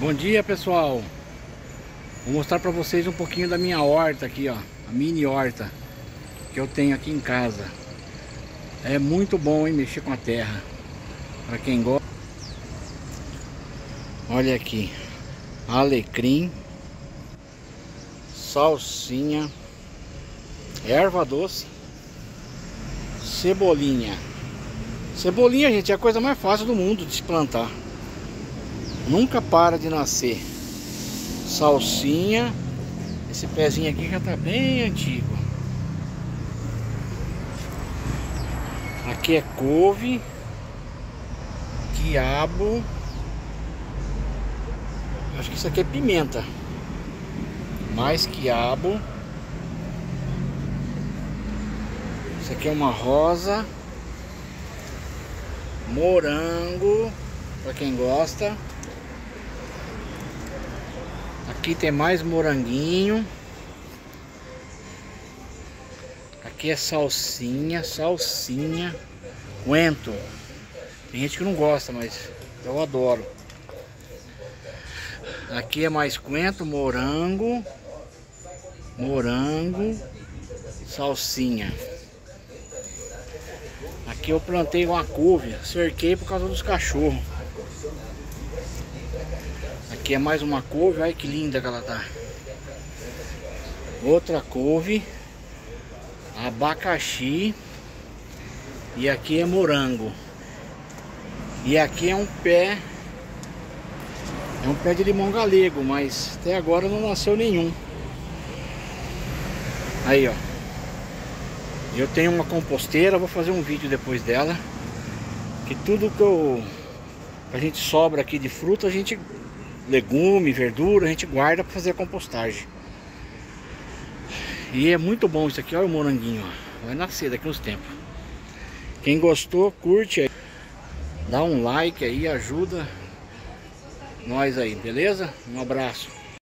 Bom dia, pessoal. Vou mostrar para vocês um pouquinho da minha horta aqui, ó, a mini horta que eu tenho aqui em casa. É muito bom, hein, mexer com a terra. Para quem gosta. Olha aqui, alecrim, salsinha, erva doce, cebolinha. Cebolinha, gente, é a coisa mais fácil do mundo de se plantar. Nunca para de nascer. Salsinha. Esse pezinho aqui já tá bem antigo. Aqui é couve, quiabo. Acho que isso aqui é pimenta. Mais quiabo. Isso aqui é uma rosa. Morango, para quem gosta. Aqui tem mais moranguinho. Aqui é salsinha, coentro. Tem gente que não gosta, mas eu adoro. Aqui é mais coentro, morango, salsinha. Aqui eu plantei uma couve, cerquei por causa dos cachorros. Aqui é mais uma couve, olha que linda que ela tá. Outra couve, abacaxi. E aqui é morango. E aqui é um pé de limão galego, mas até agora não nasceu nenhum. Aí, ó. Eu tenho uma composteira, vou fazer um vídeo depois dela. Que tudo que a gente sobra aqui de fruta, legume, verdura, a gente guarda para fazer a compostagem. E é muito bom isso aqui, olha o moranguinho, ó. Vai nascer daqui uns tempos. Quem gostou, curte aí. Dá um like aí, ajuda nós aí, beleza? Um abraço.